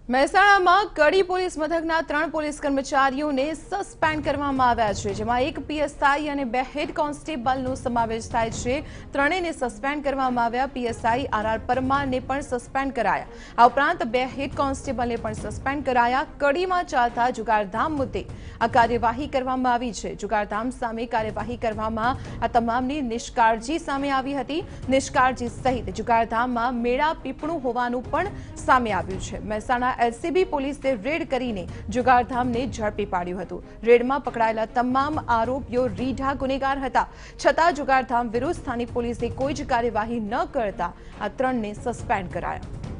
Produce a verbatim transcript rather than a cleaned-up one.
મહેસાણામાં કડી પોલીસ મથકના ત્રણ પોલીસ કર્મચારીઓને સસ્પેન્ડ કરવામાં આવ્યા છે, જેમાં એક પીએસઆઈ અને બે હેડ કોન્સ્ટેબલનો સમાવેશ થાય છે. ત્રણેયને સસ્પેન્ડ કરવામાં આવ્યા. પીએસઆઈ આર આર પરમારને પણ સસ્પેન્ડ કરાયા. આ ઉપરાંત બે હેડ કોન્સ્ટેબલને પણ સસ્પેન્ડ કરાયા. કડીમાં ચાલતા જુગારધામ મુદ્દે આ કાર્યવાહી કરવામાં આવી છે. જુગારધામ સામે કાર્યવાહી કરવામાં આ તમામની નિષ્કાળજી સામે આવી હતી. નિષ્કાળજી સહિત જુગારધામમાં મેળા પીપણું હોવાનું પણ સામે આવ્યું છે. મહેસાણા એલસીબી પોલીસે રેડ કરીને જુગારધામને ઝડપી પાડ્યું હતું. રેડમાં પકડાયેલા તમામ આરોપીઓ રીઢા ગુનેગાર હતા. છતાં જુગારધામ વિરુદ્ધ સ્થાનિક પોલીસે કોઈ જ કાર્યવાહી ન કરતા આ ત્રણને સસ્પેન્ડ કરાયા.